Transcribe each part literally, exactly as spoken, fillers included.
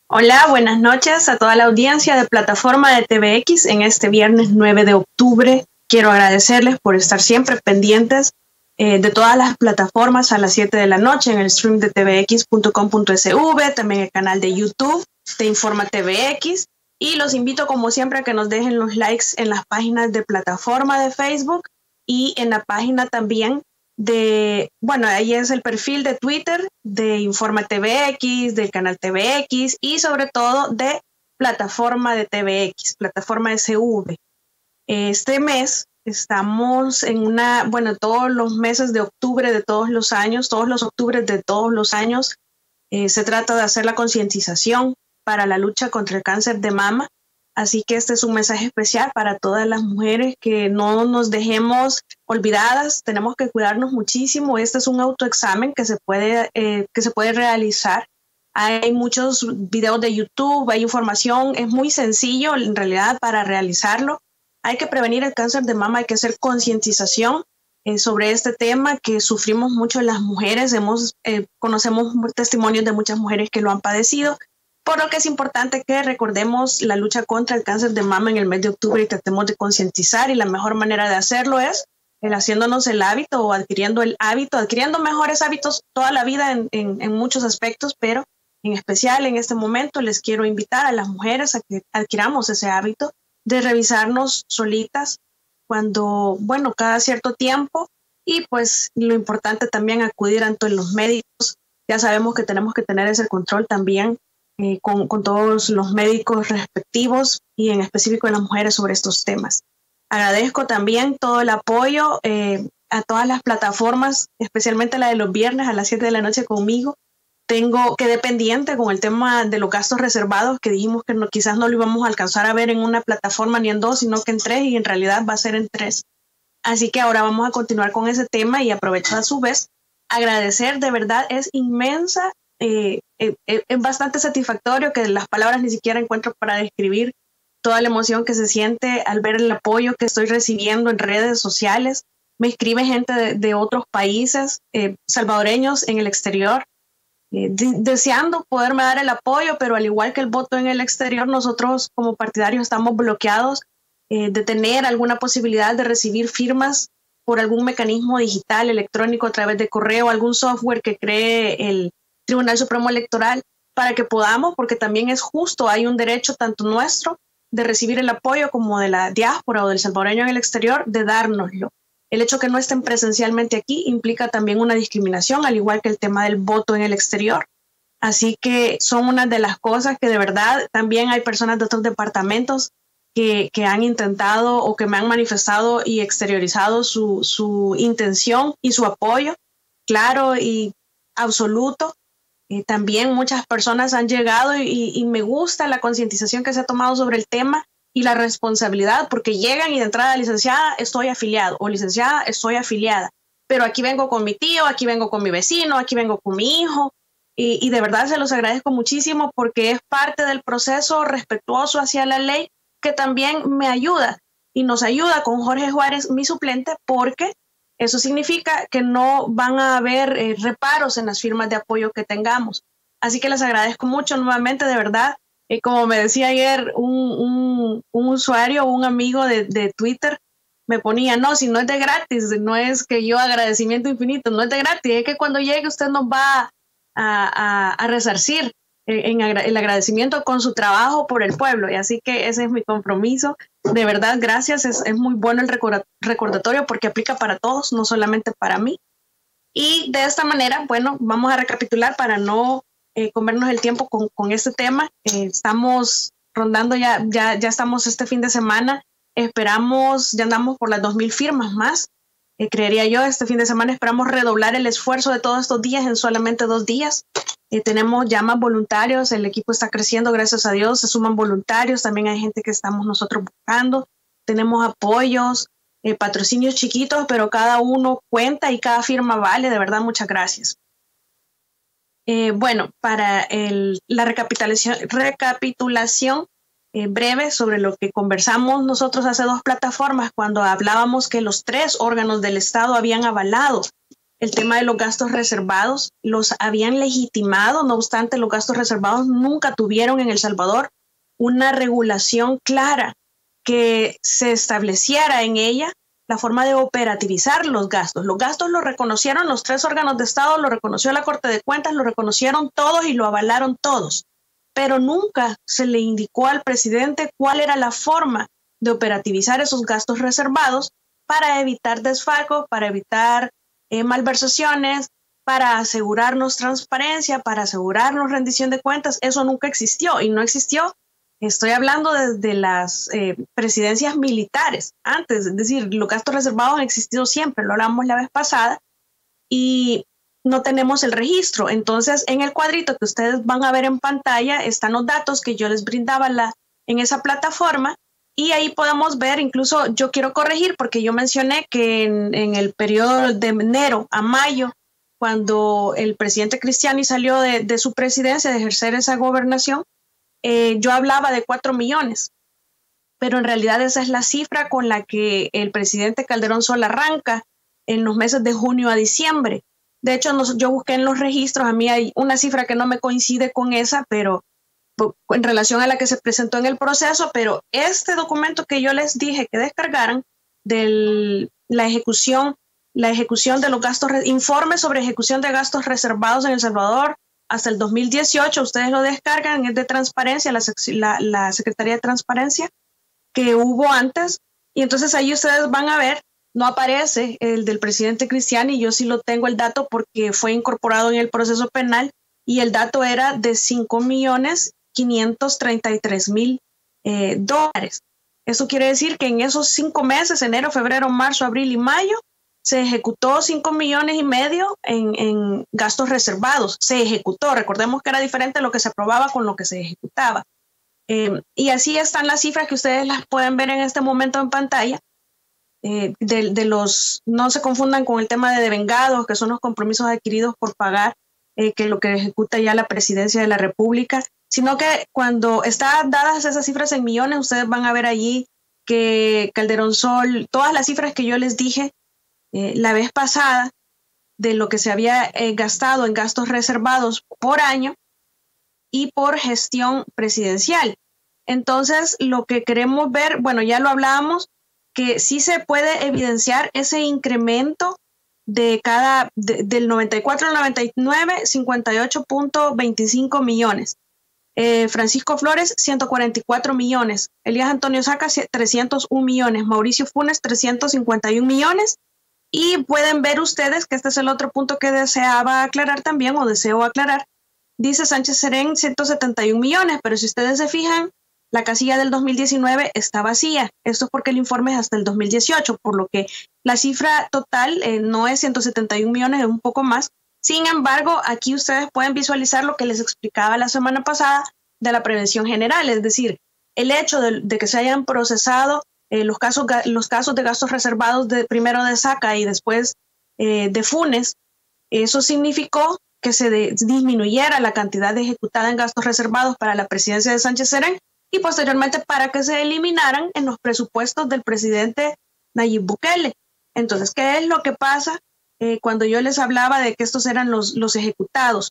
Hola, buenas noches a toda la audiencia de Plataforma de T V X en este viernes nueve de octubre. Quiero agradecerles por estar siempre pendientes eh, de todas las plataformas a las siete de la noche en el stream de t v x punto com punto s v, también el canal de YouTube de Informa T V X, y los invito como siempre a que nos dejen los likes en las páginas de Plataforma de Facebook y en la página también de, bueno, ahí es el perfil de Twitter de Informa T V X, del canal T V X y sobre todo de Plataforma de T V X, Plataforma S V. Este mes estamos en una, bueno, todos los meses de octubre de todos los años, todos los octubres de todos los años, eh, se trata de hacer la concientización para la lucha contra el cáncer de mama. Así que este es un mensaje especial para todas las mujeres, que no nos dejemos olvidadas, tenemos que cuidarnos muchísimo. Este es un autoexamen que se puede, eh, que se puede realizar. Hay muchos videos de YouTube, hay información, es muy sencillo en realidad para realizarlo. Hay que prevenir el cáncer de mama, hay que hacer concientización eh, sobre este tema que sufrimos mucho las mujeres. Hemos, eh, conocemos testimonios de muchas mujeres que lo han padecido. Por lo que es importante que recordemos la lucha contra el cáncer de mama en el mes de octubre y tratemos de concientizar, y la mejor manera de hacerlo es el haciéndonos el hábito o adquiriendo el hábito, adquiriendo mejores hábitos toda la vida en, en, en muchos aspectos, pero en especial en este momento les quiero invitar a las mujeres a que adquiramos ese hábito de revisarnos solitas cuando, bueno, cada cierto tiempo, y pues lo importante también acudir ante los médicos. Ya sabemos que tenemos que tener ese control también Eh, con, con todos los médicos respectivos y en específico a las mujeres sobre estos temas. Agradezco también todo el apoyo eh, a todas las plataformas, especialmente la de los viernes a las siete de la noche conmigo. Tengo quedé pendiente con el tema de los gastos reservados, que dijimos que no, quizás no lo íbamos a alcanzar a ver en una plataforma ni en dos, sino que en tres, y en realidad va a ser en tres. Así que ahora vamos a continuar con ese tema, y aprovecho a su vez agradecer, de verdad es inmensa. Eh, eh, eh, es bastante satisfactorio, que las palabras ni siquiera encuentro para describir toda la emoción que se siente al ver el apoyo que estoy recibiendo en redes sociales. Me escribe gente de, de otros países, eh, salvadoreños en el exterior, eh, de, deseando poderme dar el apoyo, pero al igual que el voto en el exterior, nosotros como partidarios estamos bloqueados eh, de tener alguna posibilidad de recibir firmas por algún mecanismo digital, electrónico, a través de correo, algún software que cree el Tribunal Supremo Electoral, para que podamos, porque también es justo, hay un derecho tanto nuestro de recibir el apoyo como de la diáspora o del salvadoreño en el exterior de dárnoslo. El hecho que no estén presencialmente aquí implica también una discriminación, al igual que el tema del voto en el exterior. Así que son una de las cosas que de verdad también hay personas de otros departamentos que, que han intentado o que me han manifestado y exteriorizado su, su intención y su apoyo claro y absoluto. Eh, también muchas personas han llegado y, y me gusta la concientización que se ha tomado sobre el tema y la responsabilidad, porque llegan y de entrada, licenciada, estoy afiliado, o licenciada, estoy afiliada, pero aquí vengo con mi tío, aquí vengo con mi vecino, aquí vengo con mi hijo, y, y de verdad se los agradezco muchísimo, porque es parte del proceso respetuoso hacia la ley que también me ayuda y nos ayuda con Jorge Juárez, mi suplente, porque eso significa que no van a haber eh, reparos en las firmas de apoyo que tengamos. Así que les agradezco mucho nuevamente, de verdad. Eh, como me decía ayer un, un, un usuario, un amigo de, de Twitter, me ponía, no, si no es de gratis, no es que yo agradecimiento infinito, no es de gratis, es que cuando llegue usted nos va a, a, a resarcir en, en el agradecimiento con su trabajo por el pueblo. Y así que ese es mi compromiso. De verdad, gracias. Es, es muy bueno el recordatorio, porque aplica para todos, no solamente para mí. Y de esta manera, bueno, vamos a recapitular para no eh, comernos el tiempo con, con este tema. Eh, estamos rondando ya, ya, ya estamos este fin de semana. Esperamos, ya andamos por las dos mil firmas más. Eh, creería yo, este fin de semana esperamos redoblar el esfuerzo de todos estos días en solamente dos días. Eh, tenemos ya más voluntarios, el equipo está creciendo, gracias a Dios, se suman voluntarios, también hay gente que estamos nosotros buscando, tenemos apoyos, eh, patrocinios chiquitos, pero cada uno cuenta y cada firma vale, de verdad, muchas gracias. Eh, bueno, para el, la recapitulación, recapitulación eh, breve sobre lo que conversamos nosotros hace dos plataformas, cuando hablábamos que los tres órganos del Estado habían avalado el tema de los gastos reservados, los habían legitimado, no obstante los gastos reservados nunca tuvieron en El Salvador una regulación clara que se estableciera en ella la forma de operativizar los gastos. Los gastos los reconocieron los tres órganos de Estado, lo reconoció la Corte de Cuentas, lo reconocieron todos y lo avalaron todos, pero nunca se le indicó al presidente cuál era la forma de operativizar esos gastos reservados para evitar desfalco, para evitar eh, malversaciones, para asegurarnos transparencia, para asegurarnos rendición de cuentas. Eso nunca existió y no existió. Estoy hablando desde las eh, presidencias militares antes, es decir, los gastos reservados han existido siempre, lo hablamos la vez pasada y no tenemos el registro. Entonces, en el cuadrito que ustedes van a ver en pantalla están los datos que yo les brindaba la, en esa plataforma y ahí podemos ver, incluso yo quiero corregir porque yo mencioné que en, en el periodo de enero a mayo, cuando el presidente Cristiani salió de, de su presidencia, de ejercer esa gobernación, Eh, yo hablaba de cuatro millones, pero en realidad esa es la cifra con la que el presidente Calderón Sol arranca en los meses de junio a diciembre. De hecho, nos, yo busqué en los registros, a mí hay una cifra que no me coincide con esa, pero en relación a la que se presentó en el proceso, pero este documento que yo les dije que descargaran de la ejecución, la ejecución de los gastos, informe sobre ejecución de gastos reservados en El Salvador, hasta el dos mil dieciocho, ustedes lo descargan, es de transparencia, la, la, la Secretaría de Transparencia que hubo antes, y entonces ahí ustedes van a ver, no aparece el del presidente Cristiani, yo sí lo tengo el dato porque fue incorporado en el proceso penal, y el dato era de cinco millones quinientos treinta y tres mil eh, dólares. Eso quiere decir que en esos cinco meses, enero, febrero, marzo, abril y mayo, se ejecutó cinco millones y medio en, en gastos reservados. Se ejecutó, recordemos que era diferente lo que se aprobaba con lo que se ejecutaba. Eh, y así están las cifras que ustedes las pueden ver en este momento en pantalla. Eh, de, de los, no se confundan con el tema de devengados, que son los compromisos adquiridos por pagar, eh, que lo que ejecuta ya la Presidencia de la República, sino que cuando están dadas esas cifras en millones, ustedes van a ver allí que Calderón Sol, todas las cifras que yo les dije, Eh, la vez pasada de lo que se había eh, gastado en gastos reservados por año y por gestión presidencial. Entonces, lo que queremos ver, bueno, ya lo hablábamos, que sí se puede evidenciar ese incremento de cada, de, del noventa y cuatro al noventa y nueve, cincuenta y ocho punto veinticinco millones. Eh, Francisco Flores, ciento cuarenta y cuatro millones. Elías Antonio Saca, trescientos un millones. Mauricio Funes, trescientos cincuenta y un millones. Y pueden ver ustedes que este es el otro punto que deseaba aclarar también, o deseo aclarar. Dice Sánchez Serén ciento setenta y un millones, pero si ustedes se fijan, la casilla del dos mil diecinueve está vacía. Esto es porque el informe es hasta el dos mil dieciocho, por lo que la cifra total eh, no es ciento setenta y un millones, es un poco más. Sin embargo, aquí ustedes pueden visualizar lo que les explicaba la semana pasada de la prevención general, es decir, el hecho de, de que se hayan procesado Eh, los, casos, los casos de gastos reservados de, primero de Saca y después eh, de Funes, eso significó que se de, disminuyera la cantidad de ejecutada en gastos reservados para la presidencia de Sánchez Serén y posteriormente para que se eliminaran en los presupuestos del presidente Nayib Bukele. Entonces, ¿qué es lo que pasa eh, cuando yo les hablaba de que estos eran los, los ejecutados?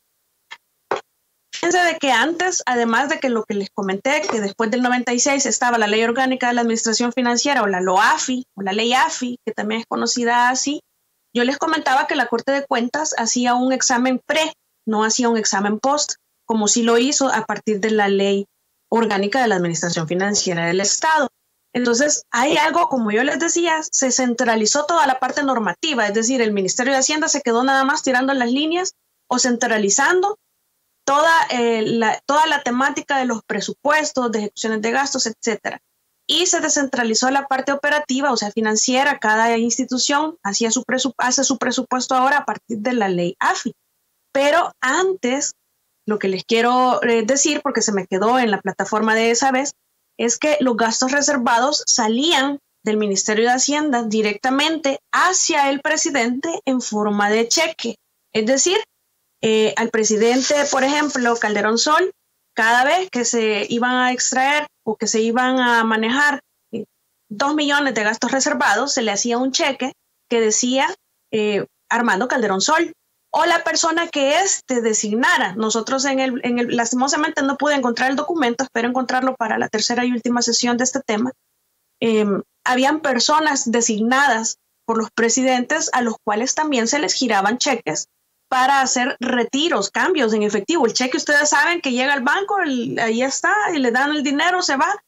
Fíjense de que antes, además de que lo que les comenté, que después del noventa y seis estaba la Ley Orgánica de la Administración Financiera, o la LOAFI, o la Ley A F I, que también es conocida así, yo les comentaba que la Corte de Cuentas hacía un examen pre, no hacía un examen post, como sí lo hizo a partir de la Ley Orgánica de la Administración Financiera del Estado. Entonces, hay algo, como yo les decía, se centralizó toda la parte normativa, es decir, el Ministerio de Hacienda se quedó nada más tirando las líneas o centralizando Toda, eh, la, toda la temática de los presupuestos, de ejecuciones de gastos, etcétera. Y se descentralizó la parte operativa, o sea, financiera. Cada institución hacía su hace su presupuesto ahora a partir de la ley A F I. Pero antes, lo que les quiero eh, decir, porque se me quedó en la plataforma de esa vez, es que los gastos reservados salían del Ministerio de Hacienda directamente hacia el presidente en forma de cheque. Es decir, Eh, al presidente, por ejemplo, Calderón Sol, cada vez que se iban a extraer o que se iban a manejar eh, dos millones de gastos reservados, se le hacía un cheque que decía eh, Armando Calderón Sol, o la persona que éste designara. Nosotros en el, en el, lastimosamente no pude encontrar el documento, espero encontrarlo para la tercera y última sesión de este tema. Eh, habían personas designadas por los presidentes a los cuales también se les giraban cheques para hacer retiros, cambios en efectivo. El cheque, ustedes saben que llega al banco, el, ahí está, y le dan el dinero, se va.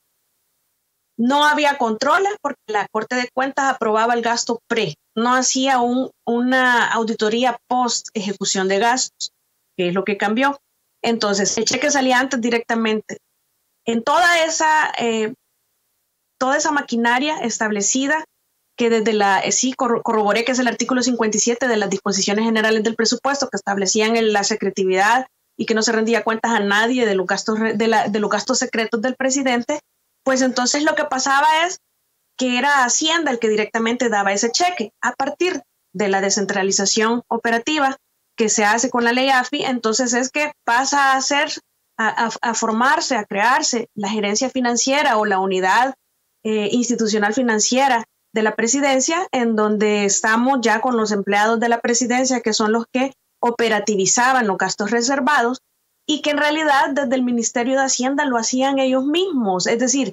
No había controles porque la Corte de Cuentas aprobaba el gasto pre, no hacía un, una auditoría post ejecución de gastos, que es lo que cambió. Entonces, el cheque salía antes directamente. En toda esa, eh, toda esa maquinaria establecida, que desde la, eh, sí corroboré que es el artículo cincuenta y siete de las disposiciones generales del presupuesto, que establecían el, la secretividad y que no se rendía cuentas a nadie de los gastos, de, la, de los gastos secretos del presidente, pues entonces lo que pasaba es que era Hacienda el que directamente daba ese cheque. A partir de la descentralización operativa que se hace con la ley A F I, entonces es que pasa a ser, a, a, a formarse, a crearse la gerencia financiera o la unidad eh, institucional financiera de la presidencia, en donde estamos ya con los empleados de la presidencia, que son los que operativizaban los gastos reservados, y que en realidad desde el Ministerio de Hacienda lo hacían ellos mismos. Es decir,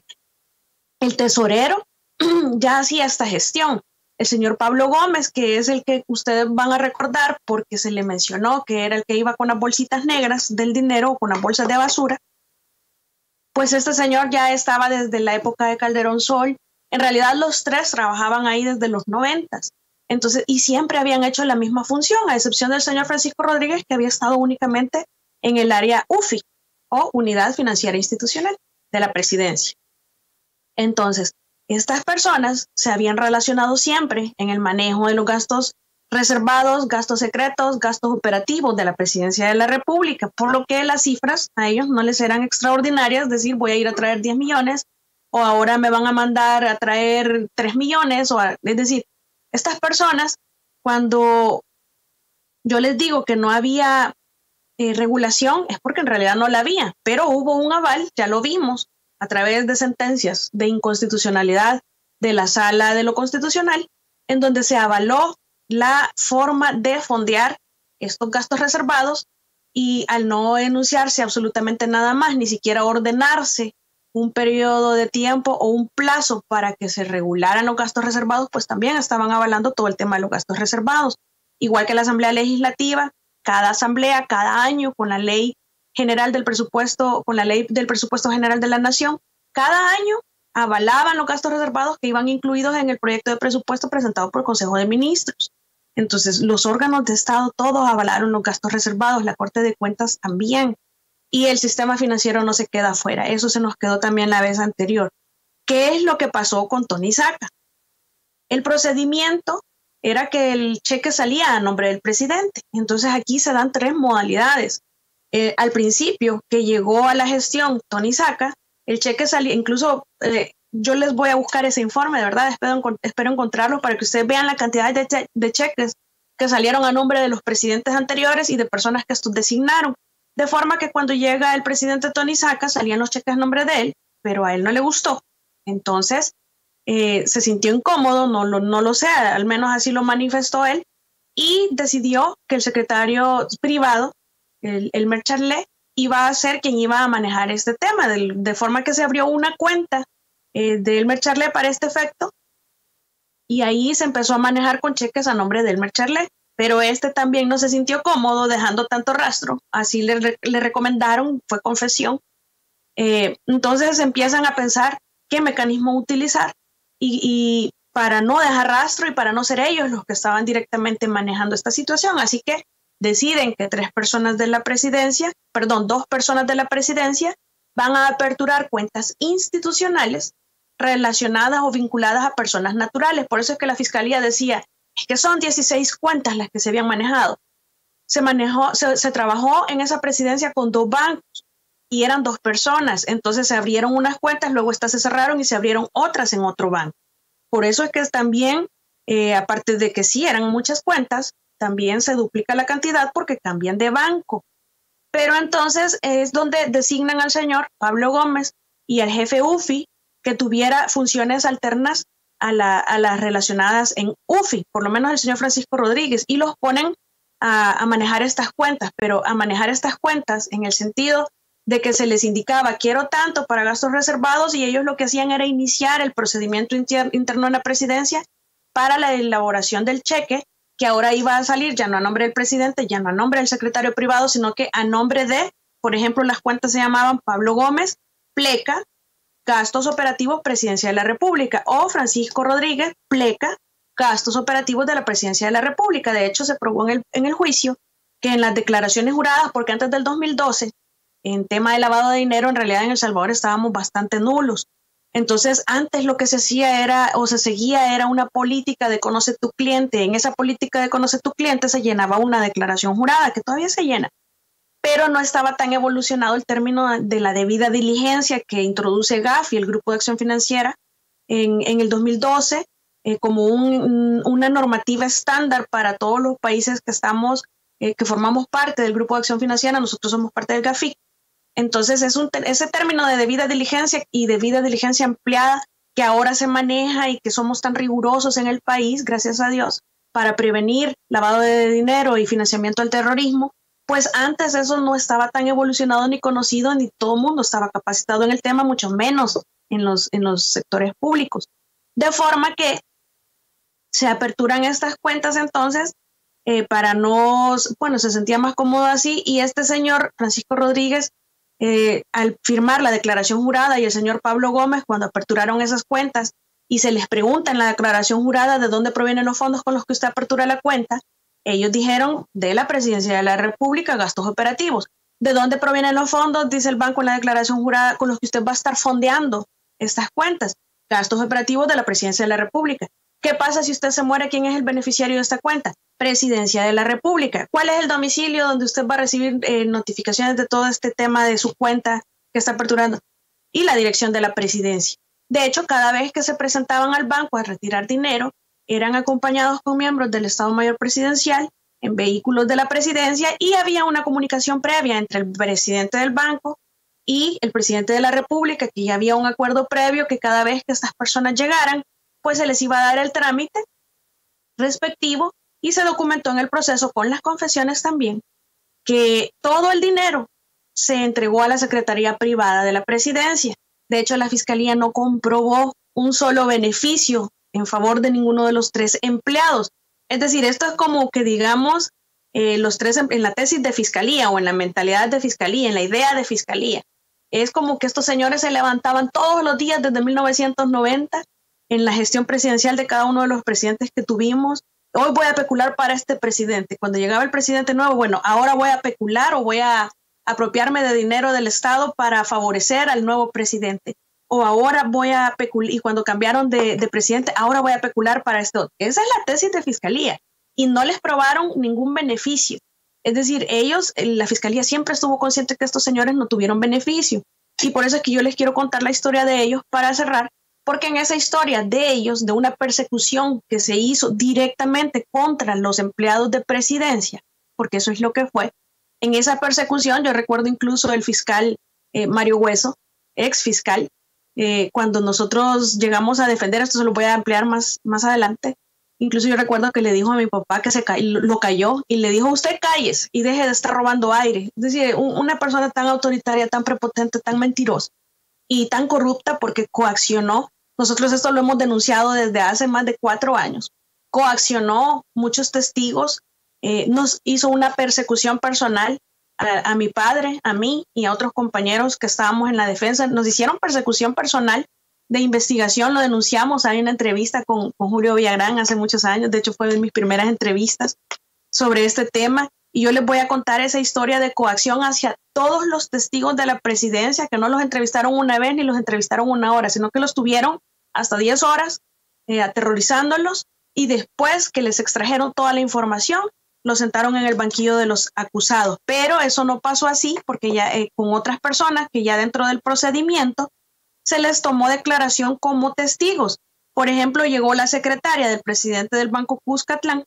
el tesorero ya hacía esta gestión. El señor Pablo Gómez, que es el que ustedes van a recordar porque se le mencionó que era el que iba con las bolsitas negras del dinero o con las bolsas de basura, pues este señor ya estaba desde la época de Calderón Sol. En realidad los tres trabajaban ahí desde los noventas. Entonces, y siempre habían hecho la misma función, a excepción del señor Francisco Rodríguez, que había estado únicamente en el área U F I, o Unidad Financiera Institucional de la Presidencia. Entonces, estas personas se habían relacionado siempre en el manejo de los gastos reservados, gastos secretos, gastos operativos de la Presidencia de la República, por lo que las cifras a ellos no les eran extraordinarias, decir, voy a ir a traer diez millones, o ahora me van a mandar a traer tres millones, o a, es decir, estas personas, cuando yo les digo que no había eh, regulación, es porque en realidad no la había, pero hubo un aval, ya lo vimos, a través de sentencias de inconstitucionalidad de la Sala de lo Constitucional, en donde se avaló la forma de fondear estos gastos reservados, y al no enunciarse absolutamente nada más, ni siquiera ordenarse un periodo de tiempo o un plazo para que se regularan los gastos reservados, pues también estaban avalando todo el tema de los gastos reservados. Igual que la Asamblea Legislativa, cada asamblea, cada año, con la ley general del presupuesto, con la ley del presupuesto general de la Nación, cada año avalaban los gastos reservados que iban incluidos en el proyecto de presupuesto presentado por el Consejo de Ministros. Entonces, los órganos de Estado todos avalaron los gastos reservados, la Corte de Cuentas también. Y el sistema financiero no se queda afuera. Eso se nos quedó también la vez anterior. ¿Qué es lo que pasó con Tony Saca? El procedimiento era que el cheque salía a nombre del presidente. Entonces aquí se dan tres modalidades. Eh, al principio que llegó a la gestión Tony Saca, el cheque salía, incluso eh, yo les voy a buscar ese informe, de verdad, espero, espero encontrarlo para que ustedes vean la cantidad de, che de cheques que salieron a nombre de los presidentes anteriores y de personas que estos designaron. De forma que cuando llega el presidente Tony Saca, salían los cheques a nombre de él, pero a él no le gustó. Entonces, eh, se sintió incómodo, no lo, no lo sé, al menos así lo manifestó él, y decidió que el secretario privado, el, el Mercharlet, iba a ser quien iba a manejar este tema, de, de forma que se abrió una cuenta eh, de Elmer Charlet para este efecto, y ahí se empezó a manejar con cheques a nombre de Elmer Charlet. Pero este también no se sintió cómodo dejando tanto rastro, así le, le recomendaron, fue confesión. Eh, entonces empiezan a pensar qué mecanismo utilizar y, y para no dejar rastro y para no ser ellos los que estaban directamente manejando esta situación. Así que deciden que tres personas de la presidencia, perdón, dos personas de la presidencia van a aperturar cuentas institucionales relacionadas o vinculadas a personas naturales. Por eso es que la fiscalía decía, es que son dieciséis cuentas las que se habían manejado. Se manejó, se, se trabajó en esa presidencia con dos bancos y eran dos personas. Entonces se abrieron unas cuentas, luego estas se cerraron y se abrieron otras en otro banco. Por eso es que también, eh, aparte de que sí eran muchas cuentas, también se duplica la cantidad porque cambian de banco. Pero entonces es donde designan al señor Pablo Gómez y al jefe U F I que tuviera funciones alternas a, la, a las relacionadas en U F I, por lo menos el señor Francisco Rodríguez, y los ponen a, a manejar estas cuentas, pero a manejar estas cuentas en el sentido de que se les indicaba quiero tanto para gastos reservados y ellos lo que hacían era iniciar el procedimiento inter, interno en la presidencia para la elaboración del cheque, que ahora iba a salir ya no a nombre del presidente, ya no a nombre del secretario privado, sino que a nombre de, por ejemplo, las cuentas se llamaban Pablo Gómez, Pleca, gastos operativos Presidencia de la República, o Francisco Rodríguez, Pleca, gastos operativos de la Presidencia de la República. De hecho, se probó en el, en el juicio que en las declaraciones juradas, porque antes del dos mil doce, en tema de lavado de dinero, en realidad en El Salvador estábamos bastante nulos. Entonces, antes lo que se hacía era, o se seguía, era una política de conoce tu cliente. En esa política de conoce tu cliente se llenaba una declaración jurada, que todavía se llena, pero no estaba tan evolucionado el término de la debida diligencia que introduce Gafi, el Grupo de Acción Financiera, en, en el dos mil doce, eh, como un, una normativa estándar para todos los países que estamos, eh, que formamos parte del Grupo de Acción Financiera. Nosotros somos parte del Gafi. Entonces, es un, ese término de debida diligencia y debida diligencia ampliada que ahora se maneja y que somos tan rigurosos en el país, gracias a Dios, para prevenir lavado de dinero y financiamiento al terrorismo, pues antes eso no estaba tan evolucionado ni conocido, ni todo el mundo estaba capacitado en el tema, mucho menos en los, en los sectores públicos. De forma que se aperturan estas cuentas entonces eh, para no, bueno, se sentía más cómodo así, y este señor Francisco Rodríguez, Eh, al firmar la declaración jurada, y el señor Pablo Gómez, cuando aperturaron esas cuentas y se les pregunta en la declaración jurada de dónde provienen los fondos con los que usted apertura la cuenta, ellos dijeron de la Presidencia de la República, gastos operativos. ¿De dónde provienen los fondos? Dice el banco en la declaración jurada, con los que usted va a estar fondeando estas cuentas, gastos operativos de la Presidencia de la República. ¿Qué pasa si usted se muere? ¿Quién es el beneficiario de esta cuenta? Presidencia de la República. ¿Cuál es el domicilio donde usted va a recibir eh, notificaciones de todo este tema de su cuenta que está aperturando? Y la dirección de la presidencia. De hecho, cada vez que se presentaban al banco a retirar dinero, eran acompañados con miembros del Estado Mayor Presidencial en vehículos de la presidencia, y había una comunicación previa entre el presidente del banco y el presidente de la República, que ya había un acuerdo previo que cada vez que estas personas llegaran, pues se les iba a dar el trámite respectivo, y se documentó en el proceso con las confesiones también que todo el dinero se entregó a la Secretaría Privada de la Presidencia. De hecho, la Fiscalía no comprobó un solo beneficio en favor de ninguno de los tres empleados. Es decir, esto es como que digamos eh, los tres en, en la tesis de Fiscalía, o en la mentalidad de Fiscalía, en la idea de Fiscalía. Es como que estos señores se levantaban todos los días desde mil novecientos noventa en la gestión presidencial de cada uno de los presidentes que tuvimos. Hoy voy a pecular para este presidente. Cuando llegaba el presidente nuevo, bueno, ahora voy a pecular o voy a apropiarme de dinero del Estado para favorecer al nuevo presidente. O ahora voy a pecular, y cuando cambiaron de, de presidente, ahora voy a pecular para esto. Esa es la tesis de Fiscalía, y no les probaron ningún beneficio. Es decir, ellos, la Fiscalía siempre estuvo consciente que estos señores no tuvieron beneficio. Y por eso es que yo les quiero contar la historia de ellos para cerrar, porque en esa historia de ellos, de una persecución que se hizo directamente contra los empleados de presidencia, porque eso es lo que fue, en esa persecución yo recuerdo incluso el fiscal eh, Mario Hueso, ex fiscal, eh, cuando nosotros llegamos a defender, esto se lo voy a ampliar más, más adelante, incluso yo recuerdo que le dijo a mi papá que se ca lo cayó, y le dijo, usted cállese y deje de estar robando aire. Es decir, un, una persona tan autoritaria, tan prepotente, tan mentirosa y tan corrupta, porque coaccionó. Nosotros esto lo hemos denunciado desde hace más de cuatro años. Coaccionó muchos testigos, eh, nos hizo una persecución personal a, a mi padre, a mí y a otros compañeros que estábamos en la defensa. Nos hicieron persecución personal de investigación, lo denunciamos. Hay una entrevista con, con Julio Villagrán hace muchos años, de hecho fue de mis primeras entrevistas sobre este tema. Y yo les voy a contar esa historia de coacción hacia todos los testigos de la presidencia, que no los entrevistaron una vez ni los entrevistaron una hora, sino que los tuvieron hasta diez horas eh, aterrorizándolos, y después que les extrajeron toda la información, los sentaron en el banquillo de los acusados. Pero eso no pasó así, porque ya eh, con otras personas que ya dentro del procedimiento se les tomó declaración como testigos. Por ejemplo, llegó la secretaria del presidente del Banco Cuscatlán,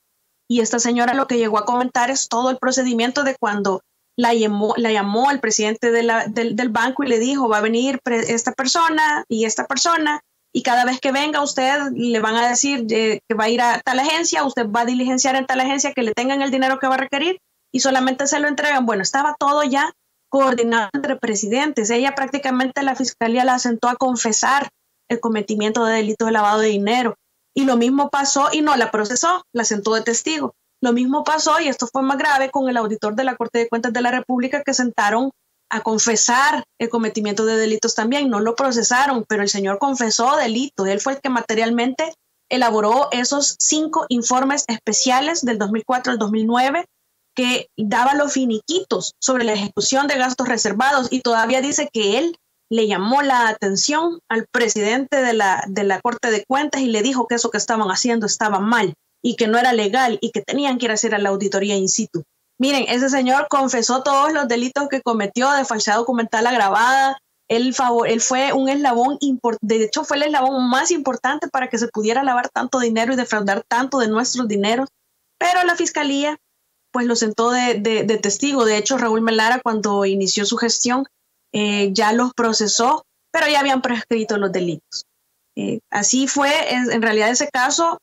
y esta señora lo que llegó a comentar es todo el procedimiento de cuando la llamó, la llamó el presidente de la, del, del banco y le dijo, va a venir esta persona y esta persona, y cada vez que venga usted le van a decir eh, que va a ir a tal agencia, usted va a diligenciar en tal agencia que le tengan el dinero que va a requerir y solamente se lo entregan. Bueno, estaba todo ya coordinado entre presidentes. Ella prácticamente, la fiscalía la sentó a confesar el cometimiento de delitos de lavado de dinero. Y lo mismo pasó, y no la procesó, la sentó de testigo. Lo mismo pasó, y esto fue más grave, con el auditor de la Corte de Cuentas de la República, que sentaron a confesar el cometimiento de delitos también. No lo procesaron, pero el señor confesó delitos. Él fue el que materialmente elaboró esos cinco informes especiales del dos mil cuatro al dos mil nueve que daba los finiquitos sobre la ejecución de gastos reservados, y todavía dice que él le llamó la atención al presidente de la, de la Corte de Cuentas y le dijo que eso que estaban haciendo estaba mal y que no era legal y que tenían que ir a hacer a la auditoría in situ. Miren, ese señor confesó todos los delitos que cometió de falsedad documental agravada. Él, favor, él fue un eslabón, import, de hecho fue el eslabón más importante para que se pudiera lavar tanto dinero y defraudar tanto de nuestros dineros, pero la fiscalía pues lo sentó de, de, de testigo. De hecho, Raúl Melara, cuando inició su gestión, eh, ya los procesó, pero ya habían prescrito los delitos. Eh, así fue, en, en realidad ese caso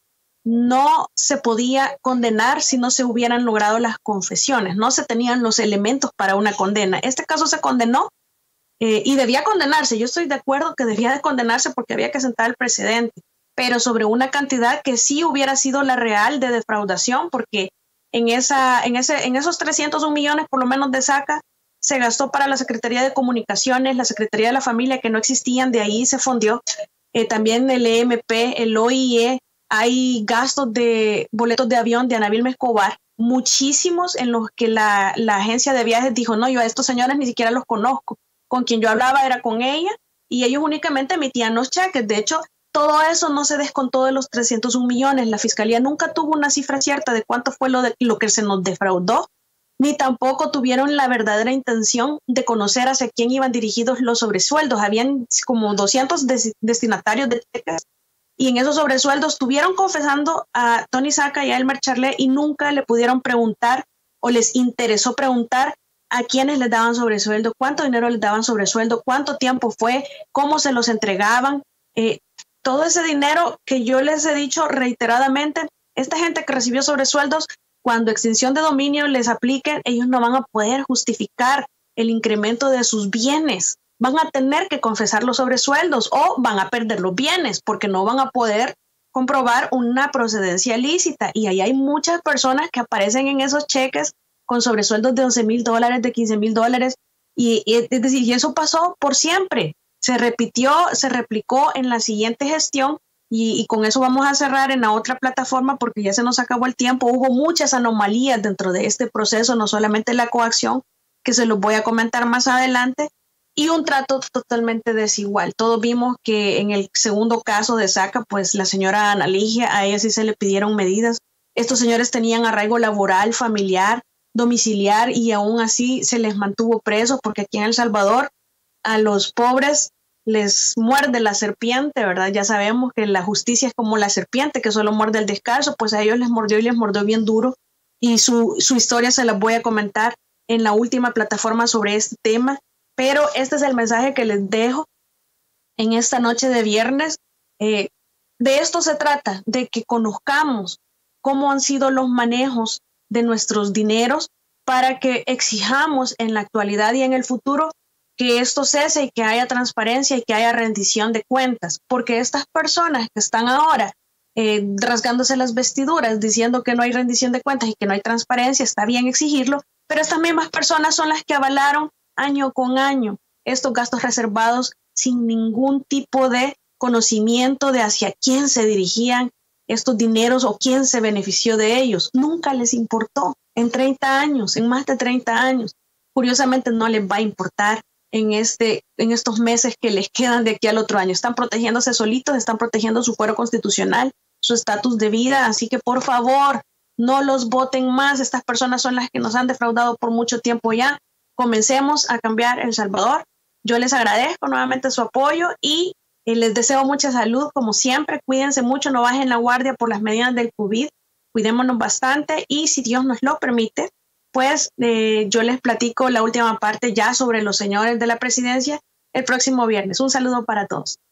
no se podía condenar si no se hubieran logrado las confesiones, no se tenían los elementos para una condena. Este caso se condenó eh, y debía condenarse. Yo estoy de acuerdo que debía de condenarse porque había que sentar al precedente, pero sobre una cantidad que sí hubiera sido la real de defraudación, porque en, esa, en, ese, en esos trescientos un millones por lo menos de SACA se gastó para la Secretaría de Comunicaciones, la Secretaría de la Familia, que no existían, de ahí se fondió, eh, también el E M P, el O I E. Hay gastos de boletos de avión de Ana Vilma Escobar, muchísimos, en los que la, la agencia de viajes dijo, no, yo a estos señores ni siquiera los conozco. Con quien yo hablaba era con ella y ellos únicamente emitían los cheques. De hecho, todo eso no se descontó de los trescientos un millones. La fiscalía nunca tuvo una cifra cierta de cuánto fue lo, de, lo que se nos defraudó, ni tampoco tuvieron la verdadera intención de conocer hacia quién iban dirigidos los sobresueldos. Habían como doscientos des, destinatarios de cheques, y en esos sobresueldos estuvieron confesando a Tony Saca y a Elmer Charlet y nunca le pudieron preguntar o les interesó preguntar a quiénes les daban sobresueldo, cuánto dinero les daban sobresueldo, cuánto tiempo fue, cómo se los entregaban. Eh, todo ese dinero que yo les he dicho reiteradamente, esta gente que recibió sobresueldos, cuando extinción de dominio les apliquen, ellos no van a poder justificar el incremento de sus bienes. Van a tener que confesar los sobresueldos o van a perder los bienes porque no van a poder comprobar una procedencia lícita. Y ahí hay muchas personas que aparecen en esos cheques con sobresueldos de once mil dólares, de quince mil dólares. Y, y, es decir, y eso pasó por siempre. Se repitió, se replicó en la siguiente gestión y, y con eso vamos a cerrar en la otra plataforma porque ya se nos acabó el tiempo. Hubo muchas anomalías dentro de este proceso, no solamente la coacción, que se los voy a comentar más adelante, y un trato totalmente desigual. Todos vimos que en el segundo caso de Saca, pues la señora Ana Ligia, a ella sí se le pidieron medidas. Estos señores tenían arraigo laboral, familiar, domiciliar, y aún así se les mantuvo presos, porque aquí en El Salvador a los pobres les muerde la serpiente, ¿verdad? Ya sabemos que la justicia es como la serpiente que solo muerde el descalzo, pues a ellos les mordió y les mordió bien duro, y su, su historia se las voy a comentar en la última plataforma sobre este tema. Pero este es el mensaje que les dejo en esta noche de viernes. Eh, de esto se trata, de que conozcamos cómo han sido los manejos de nuestros dineros para que exijamos en la actualidad y en el futuro que esto cese y que haya transparencia y que haya rendición de cuentas. Porque estas personas que están ahora eh, rasgándose las vestiduras diciendo que no hay rendición de cuentas y que no hay transparencia, está bien exigirlo, pero estas mismas personas son las que avalaron año con año estos gastos reservados sin ningún tipo de conocimiento de hacia quién se dirigían estos dineros o quién se benefició de ellos. Nunca les importó en treinta años, en más de treinta años. Curiosamente no les va a importar en, este, en estos meses que les quedan de aquí al otro año. Están protegiéndose solitos, están protegiendo su fuero constitucional, su estatus de vida, así que por favor no los voten más. Estas personas son las que nos han defraudado por mucho tiempo ya. Comencemos a cambiar El Salvador. Yo les agradezco nuevamente su apoyo y eh, les deseo mucha salud como siempre. Cuídense mucho, no bajen la guardia por las medidas del COVID. Cuidémonos bastante y si Dios nos lo permite, pues eh, yo les platico la última parte ya sobre los señores de la presidencia el próximo viernes. Un saludo para todos.